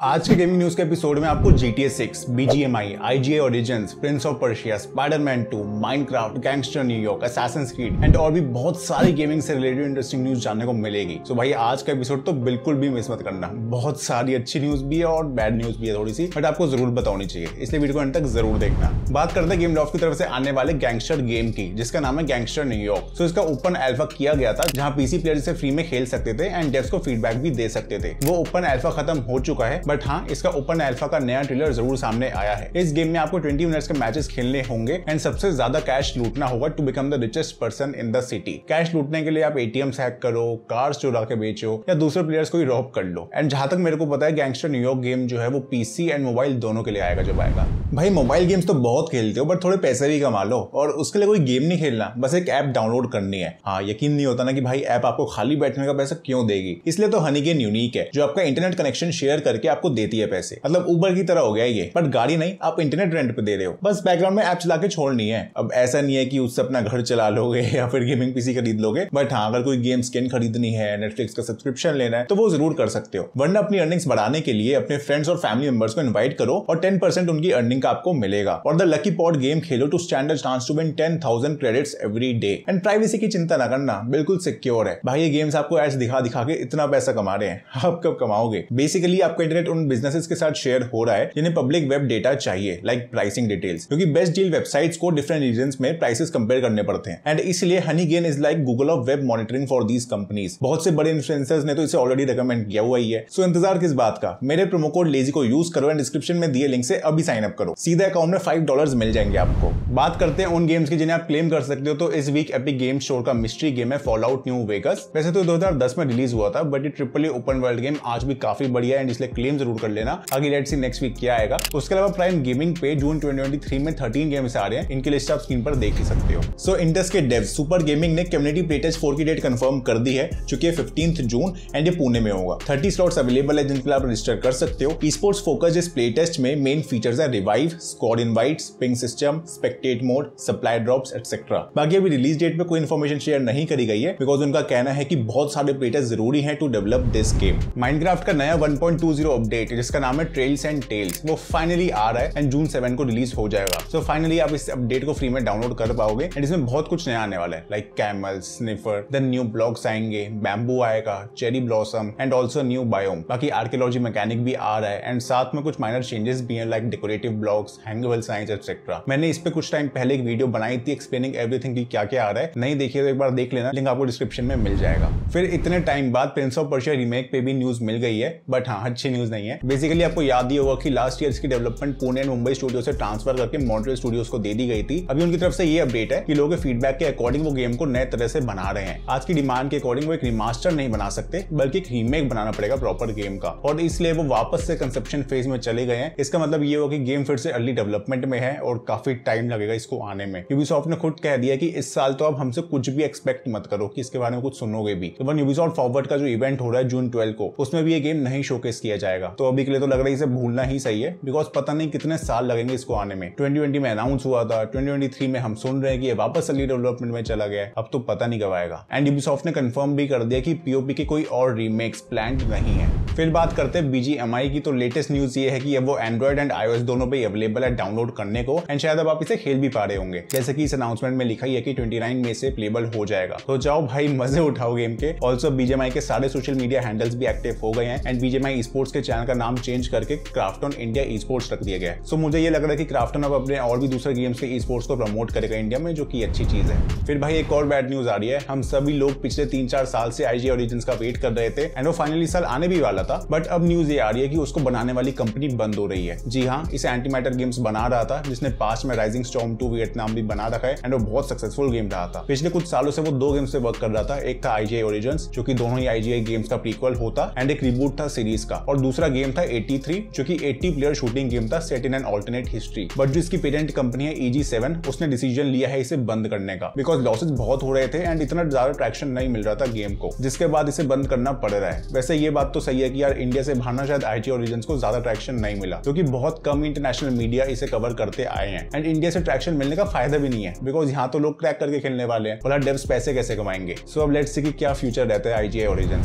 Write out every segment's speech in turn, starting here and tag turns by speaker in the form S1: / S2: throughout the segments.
S1: आज के gaming news के एपिसोड में आपको GTA 6, BGMI, IGA Origins, Prince of Persia, Spider-Man 2, Minecraft, gangster New York, Assassin's Creed and और भी बहुत सारी गेमिंग से रिलेटेड इंटरेस्टिंग न्यूज जानने को मिलेगी। सो भाई आज का एपिसोड तो बिल्कुल भी मिस मत करना। बहुत सारी अच्छी न्यूज भी है और बैड न्यूज भी है थोड़ी सी, बट आपको जरूर बतानी चाहिए, इसलिए वीडियो को अंत तक जरूर देखना। बात करते हैं गेम लॉफ्ट की तरफ से आने वाले गैंगस्टर गेम की, जिसका नाम है गैंगस्टर न्यूयॉर्क। सो इसका ओपन अल्फा किया गया था, जहां पीसी प्लेयर इसे फ्री में खेल सकते थे एंड डेव्स को फीडबैक भी दे सकते थे। वो ओपन अल्फा खत्म हो चुका है, बट हाँ इसका ओपन अल्फा का नया ट्रेलर जरूर सामने आया है। इस गेम में आपको 20 मिनट्स के मैचेस खेलने होंगे एंड सबसे ज्यादा कैश लूटना होगा to become the richest person in the city. Cash लूटने के लिए आप एटीएम्स हैक करो, कार्स चुरा के बेचो या दूसरे प्लेयर्स को ही रॉब कर लो। एंड जहां तक मेरे को पता है गैंगस्टर न्यूयॉर्क गेम जो है वो पीसी एंड मोबाइल दोनों के लिए आएगा जब आएगा। भाई मोबाइल गेम्स तो बहुत खेलते हो, बट थोड़े पैसे भी कमा लो और उसके लिए कोई गेम नहीं खेलना, बस एक ऐप डाउनलोड करनी है। हाँ यकीन नहीं होता ना कि भाई ऐप आपको खाली बैठने का पैसा क्यों देगी, इसलिए तो हनीगेन यूनिक है जो आपका इंटरनेट कनेक्शन शेयर करके आपको देती है पैसे। मतलब उबर की तरह हो गया ये, बट गाड़ी नहीं, आप इंटरनेट रेंट पे दे रहे हो, बस बैकग्राउंड में ऐप चला के छोड़नी है। अब ऐसा नहीं है कि उससे अपना घर चला लोगे या फिर गेमिंग पीसी खरीद लोगे, बट हाँ अगर कोई गेम स्किन खरीदनी है, नेटफ्लिक्स का सब्सक्रिप्शन लेना है तो वो जरूर कर सकते हो। वरना अपनी अर्निंग्स बढ़ाने के लिए अपने फ्रेंड्स और फैमिली मेंबर्स को इन्वाइट करो और 10% उनकी अर्निंग का आपको मिलेगा। और द लकी पॉट गेम खेलो to stand a chance to win 10,000 credits every day. And privacy की चिंता ना करना, बिल्कुल सिक्योर है। भाई ये गेम्स आपको एड्स दिखा दिखा के इतना पैसा कमा रहे हैं, आप कब कमाओगे? बेसिकली आपका इंटरनेट उन बिजनेसेस के साथ शेयर हो रहा है जिन्हें पब्लिक वेब डेटा चाहिए, लाइक प्राइसिंग डिटेल्स, क्योंकि बेस्ट डील वेबसाइट्स को डिफरेंट रीजन्स में प्राइसेस कंपेयर करने पड़ते हैं। एंड इसलिए Honeygain is like Google of web monitoring for these companies. बहुत से बड़े इन्फ्लुएंसर्स ने तो इसे ऑलरेडी रिकमेंड किया हुआ ही है। सो इंतजार किस बात का, मेरे प्रोमो कोड लेजी को यूज करो एंड डिस्क्रिप्शन में दिए लिंक से अभी साइन अप करो, सीधे अकाउंट में $5 मिल जाएंगे आपको। बात करते हैं उन गेम्स की जिन्हें आप क्लेम कर सकते हो, तो इस वीक एपिक गेम स्टोर का मिस्ट्री गेम है फॉलआउट न्यू वेगस। वैसे तो 2010 में रिलीज हुआ था, बट ये ट्रिपल ओपन वर्ल्ड गेम आज भी काफी बढ़िया है एंड इसलिए क्लेम जरूर कर लेना। आगे लेट्स सी नेक्स्ट वीक क्या आएगा। उसके अलावा प्राइम गेमिंग पे जून 2023 में 13 गेम्स आ रहे हैं, इनकी लिस्ट आप स्क्रीन पर देख ही सकते हो। सो इंडस के डेव सुपर गेमिंग ने कम्युनिटी प्लेटेस्ट 4 की डेट कंफर्म कर दी है, जो कि 15 जून एंड ये पुणे में होगा। 30 स्लॉट्स अवेलेबल है जिनके लिए आप रजिस्टर कर सकते हो। ई-स्पोर्ट्स फोकस इस प्लेटेस्ट में मेन फीचर्स है revive, squad invites, ping system, spectate mode, supply drops etcetera. बाकी अभी रिलीज डेट पे कोई इन्फॉर्मेशन शेयर नहीं करी गई है, बिकॉज उनका कहना है कि बहुत सारे प्लेटेस्ट जरूरी है to develop this game. Minecraft का नया 1.20 अपडेट जिसका नाम है ट्रेल्स एंड टेल्स, वो फाइनली आ रहा है एंड जून 7 को रिलीज हो जाएगा। सो फाइनली आप इस अपडेट को फ्री में डाउनलोड कर पाओगे एंड इसमें बहुत कुछ नया आने वाला है, like camels, sniffer, then new blocks आएंगे, बैम्बू आएगा, cherry blossom and also new biome. बाकी आर्कियोलॉजी मैकेनिक भी आ रहा है एंड साथ में कुछ माइनर चेंजेस भी हैं, लाइक डेकोरेटिव ब्लॉक्स, हैंगवेल साइंस एटसेट्रा। मैंने इस पे कुछ टाइम पहले एक वीडियो बनाई थी एक्सप्लेनिंग एवरीथिंग की क्या क्या आ रहा है, नहीं देखिए तो एक बार देख लेना, लिंक आपको डिस्क्रिप्शन में मिल जाएगा। फिर इतने टाइम बाद प्रिंस ऑफ पर्शिया रीमेक पे भी न्यूज मिल गई है, बट हाँ अच्छी न्यूज नहीं है। बेसिकली आपको याद ही होगा कि लास्ट ईयर इसकी development Pune and Mumbai studio से ट्रांसफर करके मॉन्ट्रियल स्टूडियोज को दे दी गई थी। अभी उनकी तरफ से ये अपडेट है कि लोगों के फीडबैक के अकॉर्डिंग वो गेम को नए तरह से बना रहे हैं। आज की डिमांड के अकॉर्डिंग वो एक रिमास्टर नहीं बना सकते, बल्कि एक रीमेक बनाना पड़ेगा प्रॉपर गेम का, और इसलिए वो वापस से कंसेप्शन फेज में चले गए हैं। इसका मतलब ये होगा कि गेम फिर से अर्ली डेवलपमेंट में है और काफी टाइम लगेगा इसको आने में। यूबीसॉफ्ट ने खुद कह दिया कि इस साल तो अब हमसे कुछ भी एक्सपेक्ट मत करो कि इसके बारे में कुछ सुनोगे भी। तो यूबीसॉफ्ट फॉरवर्ड का जो इवेंट हो रहा है जून 12 को, उसमें भी ये गेम नहीं शोकेस किया जाएगा। तो अभी के लिए तो लग रहा है इसे भूलना ही सही है, बिकॉज पता नहीं कितने साल लगेंगे इसको आने में। 2020 में अनाउंस हुआ था, 2023 में हम सुन रहे हैं कि ये वापस अर्ली डेवलपमेंट में चला गया है, अब तो पता नहीं कब आएगा। एंड यूबीसॉफ्ट ने कंफर्म भी कर दिया कि पीओपी के कोई और रीमेक्स प्लान्ड नहीं है। फिर बात करते हैं BGMI की, तो लेटेस्ट न्यूज ये है कि अब वो एंड्रॉइड एंड iOS दोनों पे अवेलेबल है डाउनलोड करने को, एंड शायद अब आप इसे खेल भी पा रहे होंगे, जैसे कि इस अनाउंसमेंट में लिखा ही है कि 29 मई से प्लेबल हो जाएगा। तो जाओ भाई मजे उठाओ गेम के। ऑल्सो BGMI के सारे सोशल मीडिया हैंडल्स भी एक्टिव हो गए हैं एंड BGMI esports के चैनल का नाम चेंज करके क्राफ्टन इंडिया esports रख दिया गया है। सो मुझे ये लग रहा है कि क्राफ्टन अब अपने और भी दूसरे गेम्स के esports को प्रमोट करेगा इंडिया में, जो कि अच्छी चीज है। फिर भाई एक और बैड न्यूज आ रही है। हम सभी लोग पिछले 3-4 साल से IGA Origins का वेट कर रहे थे एंड वो फाइनली साल आने भी वाला था, बट अब न्यूज ये आ रही है कि उसको बनाने वाली कंपनी बंद हो रही है। जी हाँ, इसे एंटीमैटर गेम्स बना रहा था, जिसने पास्ट में राइजिंग स्टॉर्म 2 वियतनाम भी बना रखा है एंड वो बहुत सक्सेसफुल गेम रहा था। पिछले कुछ सालों से वो 2 गेम्स पे वर्क कर रहा था। एक था IGA Origins, जो कि दोनों ही IGA गेम्स का प्रीक्वल होता, एंड एक रिबूट था सीरीज का, और दूसरा गेम था 83, जो कि 80 प्लेयर शूटिंग गेम था set in an alternate history. But जो इसकी पेरेंट कंपनी है EG7, उसने डिसीजन लिया है इसे बंद करने का, बिकॉज लॉसेस बहुत हो रहे थे एंड इतना ज्यादा ट्रैक्शन नहीं मिल रहा था गेम को, जिसके बाद इसे बंद करना पड़ रहा है। वैसे ये बात तो सही है कि यार इंडिया से बाहर शायद IGA Origins को ज्यादा ट्रैक्शन नहीं मिला, क्योंकि बहुत कम इंटरनेशनल मीडिया इसे कवर करते आए हैं एंड इंडिया से ट्रैक्शन मिलने का फायदा भी नहीं है, बिकॉज यहाँ तो लोग क्रैक करके खेलने वाले हैं, बोला डेव्स पैसे कैसे कमाएंगे। सो अब लेट्स सी कि क्या फ्यूचर रहता है IGA Origins का।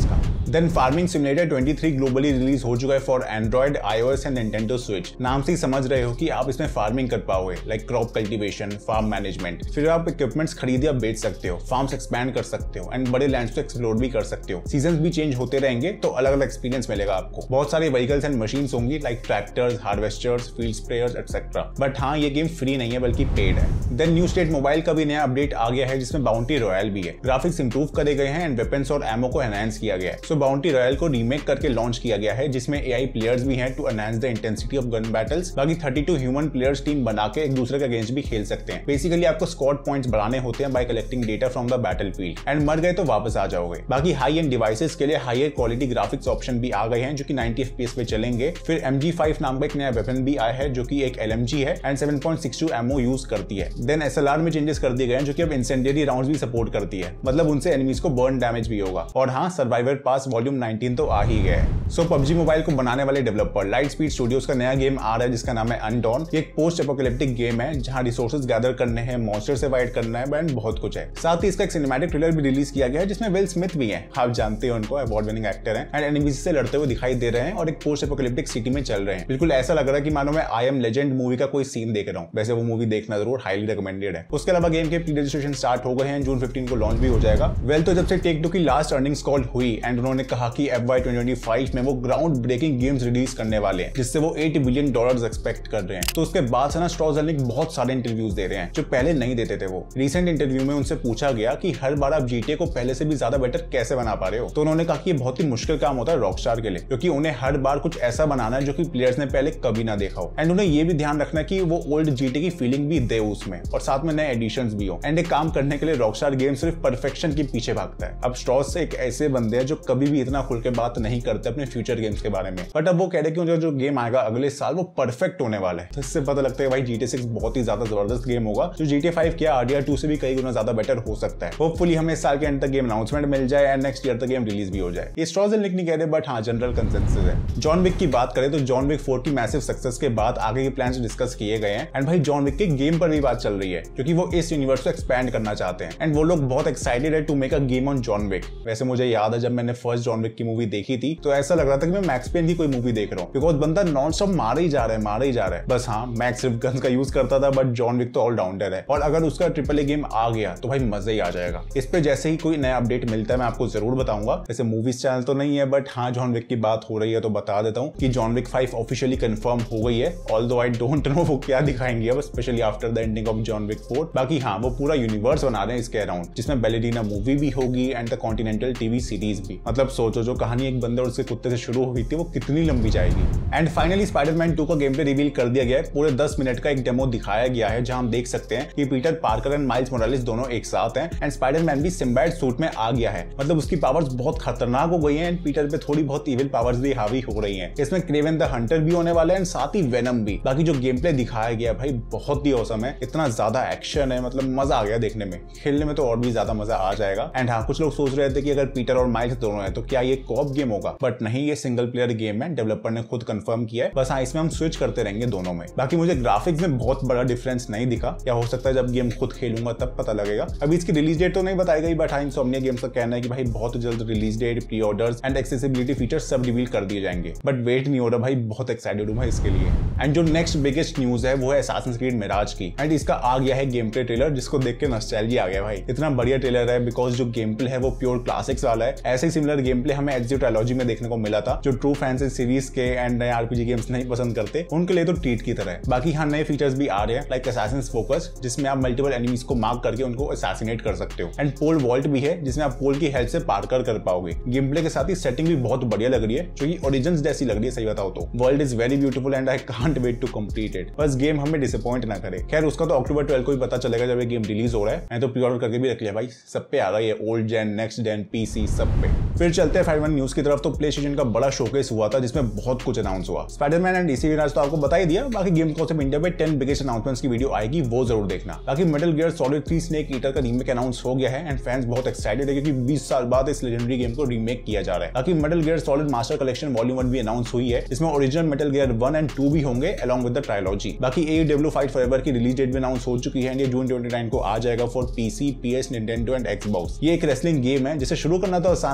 S1: Then farming simulator 23 globally release हो चुका है for Android, iOS and Nintendo Switch. नाम से ही समझ रहे हो कि आप इसमें फार्मिंग कर पाओगे, like crop cultivation, farm management. फिर आप इक्विपमेंट्स खरीद या बेच सकते हो, फार्म्स एक्सपैंड कर सकते हो एंड बड़े लैंड्स को एक्सप्लोर भी कर सकते हो। सीजन भी चेंज होते रहेंगे तो अलग अलग एक्सपीरियंस मिलेगा आपको। बहुत सारे व्हीकल्स एंड मशीन्स होंगी, like tractors, harvesters, field sprayers etcetera. But हाँ, ये गेम फ्री नहीं है बल्कि पेड है। देन न्यू स्टेट मोबाइल का भी नया अपडेट आ गया है जिसमें बाउंटी रॉयल भी है। ग्राफिक्स इंप्रूव करे गए हैं एंड वेपन्स और एमो को एनहांस किया गया है। सो बाउंटी रॉयल को रीमेक करके लॉन्च किया गया है जिसमें AI प्लेयर्स भी हैं to enhance the intensity of gun battles. बाकी 32 ह्यूमन प्लेयर्स टीम बना के एक दूसरे के अगेंस्ट भी खेल सकते हैं। बेसिकली आपको स्क्वाड पॉइंट्स बढ़ाने होते हैं by collecting data from the battlefield and मर गए तो वापस आ जाओगे। बाकी हाई एंड डिवाइसेस के लिए हायर क्वालिटी ग्राफिक्स ऑप्शन भी आ गए हैं जो कि 90 FPS पे चलेंगे। फिर MG5 नाम का एक नया वेपन भी आया है जो कि एक LMG है एंड 7.62 एमओ यूज करती है। देन SLR में चेंजेस कर दिए गए हैं जो कि अब इंसेंडियरी राउंड्स भी सपोर्ट करती है, मतलब उनसे एनिमीज को बर्न डैमेज भी होगा। और हाँ, सर्वाइवर पास वॉल्यूम 19 तो आ ही गया है। सो PUBG मोबाइल को बनाने वाले डेवलपर लाइटस्पीड स्टूडियोज का नया गेम आ रहा है जिसका नाम है अनडॉन। ये एक पोस्ट एपोकैलिप्टिक गेम है जहां रिसोर्सेज गैदर करने हैं, मॉन्स्टर से फाइट करना है एंड बहुत कुछ है। साथ ही इसका एक सिनेमैटिक ट्रेलर भी रिलीज किया गया है जिसमें विल स्मिथ भी है, आप जानते हो उनको, अवार्ड विनिंग एक्टर हैं एंड एनिमीज से लड़ते हुए दिखाई दे रहे हैं और एक पोस्ट एपोकैलिप्टिक सिटी में चल रहे हैं। बिल्कुल ऐसा लग रहा है कि मानो मैं आई एम लेजेंड मूवी का कोई सीन देख रहा हूँ। वैसे वो मूवी देखना जरूर हाईली रिकमेंडेड है। उसके अलावा गेम के प्री रजिस्ट्रेशन स्टार्ट हो गए हैं, जून 15 को लॉन्च भी हो जाएगा। वेल, तो जब से टेक टू की लास्ट अर्निंग्स कॉल हुई एंड उन्होंने कहा कि FY 2025 में वो ग्राउंड ब्रेकिंग गेम्स रिलीज करने वाले हैं जिससे वो $8 बिलियन एक्सपेक्ट कर रहे हैं, तो उसके बाद से ना स्ट्रॉजरनिक बहुत सारे इंटरव्यूज दे रहे हैं जो पहले नहीं देते थे। वो रिसेंट इंटरव्यू में उनसे पूछा गया कि हर बार आप GTA को पहले से भी ज्यादा बेटर कैसे बना पा रहे हो, तो उन्होंने कहा कि ये बहुत ही मुश्किल काम होता है रॉकस्टार के लिए, क्योंकि उन्हें हर बार कुछ ऐसा बनाना है जो कि प्लेयर्स ने पहले कभी ना देखा हो एंड उन्हें ये भी ध्यान रखना है कि वो ओल्ड GTA की फीलिंग भी दे उसमें और साथ में नए एडिशंस भी हो। एंड एक काम करने के लिए रॉकस्टार गेम सिर्फ परफेक्शन के पीछे भागता है। अब स्ट्रॉस से एक ऐसे बंदे हैं जो कभी भी इतना खुल के बात नहीं करते अपने फ्यूचर गेम्स के बारे में, बट अब वो कह रहे कि जो गेम आएगा अगले साल वो परफेक्ट होने वाला है। तो इससे पता लगता है भाई GTA 6 बहुत ही ज्यादा जबरदस्त गेम होगा जो GTA 5 क्या RDR 2 से भी कई गुना ज्यादा बेटर हो सकता है। होपफुली हमें इस साल के एंड तक गेम अनाउंसमेंट मिल जाए एंड नेक्स्ट ईयर तक गेम रिलीज भी हो जाए। ये स्ट्रॉजरनिक नहीं कह रहे बट हाँ, जनरल कंसेंसस है। जॉन विक की बात करें तो जॉन विक 4 की मैसिव सक्सेस के बाद आगे के प्लान्स डिस्कस किए गए हैं एंड भाई जॉन विक के गेम पर भी बात चल रही है क्योंकि वो इस यूनिवर्स को एक्सपैंड करना चाहते हैं एंड वो लोग बहुत एक्साइटेड है to make a game on John Wick. वैसे मुझे याद है जब मैंने फर्स्ट जॉन विक की मूवी देखी थी तो ऐसा लग रहा था कि मैं मैक्स पेन की कोई मूवी देख रहा हूँ, बिकॉज बंदा नॉन स्टॉप मारे ही जा रहा है। बस हाँ, मैक्स सिर्फ गन्स का यूज करता था बट जॉन विक तो ऑलराउंडर है और अगर उसका AAA गेम आ गया तो भाई मजा ही आ जाएगा। इस पे जैसे ही कोई नया अपडेट मिलता है मैं आपको जरूर बताऊंगा। वैसे मूवीज चैनल तो नहीं है बट हाँ, जॉन विक की बात हो रही है तो बता देता हूँ कि जॉन विक 5 ऑफिशियली कंफर्म हो गई है, ऑल्दो आई डोंट नो वो क्या दिखाएंगे अब, specially after the ending of John Wick 4। बाकी हाँ, वो पूरा यूनिवर्स बना रहे हैं इसके अराउंड जिसमें बैलेरिना मूवी भी होगी and the continental TV series भी। मतलब सोचो, जो कहानी एक बंदे और उसके कुत्ते से शुरू हुई थी वो कितनी लंबी जाएगी। एंड फाइनली स्पाइडरमैन 2 का गेम प्ले रिवील कर दिया गया है। पूरे 10 मिनट का एक डेमो दिखाया गया है जहां हम देख सकते हैं कि Peter Parker and Miles Morales दोनों एक साथ हैं एंड स्पाइडरमैन भी सिम्बायोट सूट में आ गया है। मतलब उसकी पावर्स बहुत खतरनाक हो गई हैं एंड पीटर पे थोड़ी बहुत इविल पावर्स भी हावी हो रही हैं। इसमें क्रेवन द हंटर भी होने वाला है एंड साथ ही वेनम भी। बाकी जो गेम प्ले दिखाया गया भाई बहुत ही औसम है, इतना ज्यादा एक्शन है, मतलब मजा आ गया देखने में। खेलने में तो और भी ज्यादा मजा आ जाएगा। एंड हाँ, कुछ लोग सोच रहे थे कि अगर पीटर और माइल्स दोनों है तो क्या ये कॉप गेम होगा, बट नहीं, ये सिंगल प्लेयर गेम है। डेवलपर ने खुद कंफर्म किया है। बस हाँ, इसमें हम स्विच करते रहेंगे दोनों में। बाकी मुझे ग्राफिक्स में बहुत बड़ा डिफरेंस नहीं दिखा, या हो सकता है जब गेम खुद खेलूंगा तब पता लगेगा। अभी इसकी रिलीज डेट तो नहीं बताई गई बट हाँ, इनसोम्निया गेम्स का कहना है कि भाई बहुत जल्द release date, pre orders and accessibility features सब रिवील कर दिए जाएंगे। बट वेट नहीं हो रहा भाई, बहुत एक्साइटेड हूं भाई इसके लिए। एंड जो नेक्स्ट बिगेस्ट न्यूज है वो है असैसिन्स क्रीड मिराज की एंड इसका आ गया है गेम प्ले ट्रेलर जिसको देख के नॉस्टैल्जिया आ गया भाई। इतना बढ़िया ट्रेलर है बिकॉज जो गेम प्ले है वो प्योर क्लासिक्स वाला है। ऐसे ही सिमिलर गेम प्ले हमें एग्जियो ट्रायलॉजी में देखने को मिला था। जो ट्रू फैंस सीरीज के एंड नए RPG गेम्स नहीं पसंद करते उनके लिए तो ट्रीट की तरह है। बाकी हाँ, नए फीचर्स भी आ रहे हैं लाइक असैसिन्स फोकस जिसमें आप मल्टीपल एनिमीज को मार्क करके उनको असैसिनेट कर सकते हो एंड पोल वॉल्ट भी है जिसमें आप पोल की हेल्प से पार्कर कर पाओगे। गेम प्ले के साथ ही सेटिंग भी बहुत बढ़िया लग रही है जो कि ओरिजिन्स जैसी लग रही है, सही बताओ तो। World is very beautiful and I can't wait to complete it. बस गेम हमें डिसअपॉइंट ना करे। खैर उसका तो अक्टूबर 12 को ही पता चलेगा जब ये गेम रिलीज हो रहा है। मैं तो प्री ऑर्डर करके भी रख लिया भाई, सब पे आ रहा है, old gen, next gen, PC सब पे। फिर चलते हैं 5 न्यूज की तरफ। तो प्लेस्टेशन का बड़ा शोकेस हुआ था जिसमें बहुत कुछ अनाउंस हुआ। स्पाइडरमैन एंड DC विनर्स तो आपको बता ही दिया। बाकी गेम कॉन्सेप्ट इंडिया पे 10 बिगेस्ट अनाउंसमेंट्स की वीडियो आएगी, वो जरूर देखना। बाकी Metal Gear Solid 3 Snake Eater का रीमेक अनाउंस हो गया है एंड फैंस बहुत एक्साइटेड है क्योंकि 20 साल बाद इस लेजेंडरी गेम को रीमेक किया जा रहा है। बाकी Metal Gear Solid Master Collection Volume 1 भी अनाउंस हुई है जिसमें ओरिजिनल मेटल गियर 1 एंड 2 भी होंगे अलॉन्ग विद द ट्रायलॉजी। बाकी AEW फाइट फॉरएवर की रिलीज डेट भी अनाउंस हो चुकी है एंड ये जून 29 को आ जाएगा for PC, PS, Nintendo and Xbox। ये एक रेसलिंग गेम है जिसे शुरू करना तो आसान है बट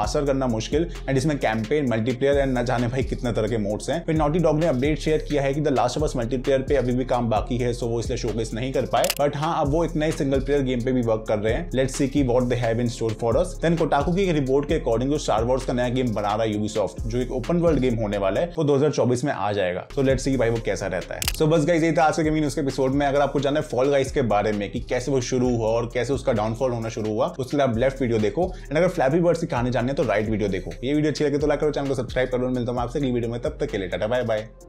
S1: मास्टर करना मुश्किल एंड इसमें कैंपेन, मल्टीप्लेयर एंड न जाने भाई कितने तरह के मोड्स हैं। फिर नॉटी डॉग ने अपडेट शेयर किया है कि the last of us multiplayer पे अभी भी काम बाकी है, सो वो इसलिए शोकेस नहीं कर पाए, बट हाँ अब वो एक नए सिंगल प्लेयर गेम पे भी वर्क कर रहे हैं। लेट्स सी की what they have in store for us. Then Kotaku की एक रिपोर्ट के अकॉर्डिंग जो स्टार वॉर्स का नया गेम बना रहा है यूबीसॉफ्ट, जो एक ओपन वर्ल्ड गेम होने वाला है, वो 2024 में आ जाएगा। सो लेट्स सी कि भाई वो कैसा रहता है। सो बस गाइस, ये था आज के गेमिंग न्यूज़ के एपिसोड में। अगर आपको जानना है फॉल गाइस के बारे में कि कैसे वो शुरू हुआ और कैसे उसका डाउनफॉल होना शुरू हुआ, उसके लिए आप लेफ्ट वीडियो देखो, एंड अगर फ्लैपी बर्ड्स की कहानी जाननी है तो राइट वीडियो देखो। ये वीडियो अच्छी लगे तो लाइक करो, चैनल को सब्सक्राइब करो। मिलता हूं आपसे अगली वीडियो में, तब तक के लिए टाटा बाय बाय।